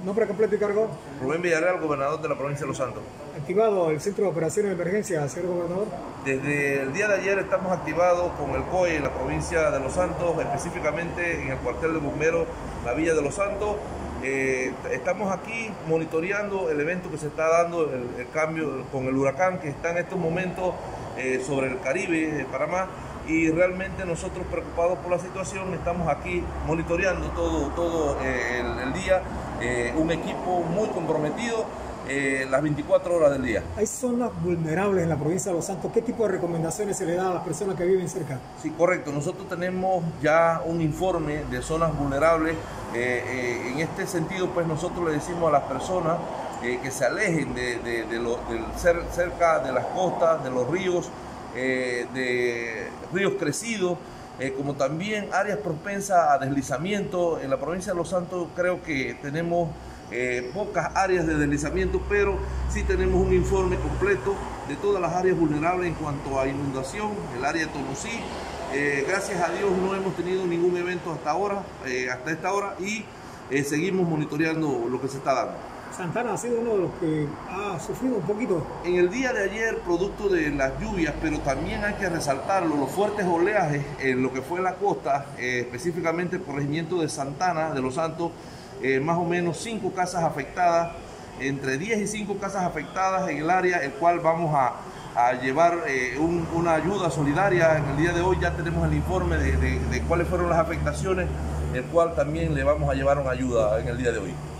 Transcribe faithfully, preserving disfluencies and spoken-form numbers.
Nombre completo y cargo. Rubén Villarreal, gobernador de la provincia de Los Santos. Activado el Centro de Operaciones de Emergencia, señor gobernador. Desde el día de ayer estamos activados con el C O E en la provincia de Los Santos, específicamente en el cuartel de bomberos, la Villa de Los Santos. Eh, estamos aquí monitoreando el evento que se está dando, el, el cambio con el huracán que está en estos momentos eh, sobre el Caribe de Panamá, y realmente nosotros preocupados por la situación estamos aquí monitoreando todo, todo eh, el, el día, eh, un equipo muy comprometido eh, las veinticuatro horas del día. Hay zonas vulnerables en la provincia de Los Santos. ¿Qué tipo de recomendaciones se le da a las personas que viven cerca? Sí, correcto. Nosotros tenemos ya un informe de zonas vulnerables. Eh, eh, en este sentido, pues nosotros le decimos a las personas eh, que se alejen de, de, de, lo, de ser, cerca de las costas, de los ríos, eh, de ríos crecidos, eh, como también áreas propensas a deslizamiento. En la provincia de Los Santos creo que tenemos Eh, pocas áreas de deslizamiento, pero sí tenemos un informe completo de todas las áreas vulnerables en cuanto a inundación, el área de Tonosí. Eh, gracias a Dios no hemos tenido ningún evento hasta ahora, eh, hasta esta hora, y eh, seguimos monitoreando lo que se está dando. Santana ha sido uno de los que ha sufrido un poquito. En el día de ayer, producto de las lluvias, pero también hay que resaltarlo, los fuertes oleajes en lo que fue la costa, eh, específicamente el corregimiento de Santana de Los Santos, Eh, más o menos cinco casas afectadas, entre diez y cinco casas afectadas en el área, el cual vamos a, a llevar eh, un, una ayuda solidaria. En el día de hoy ya tenemos el informe de, de, de cuáles fueron las afectaciones, el cual también le vamos a llevar una ayuda en el día de hoy.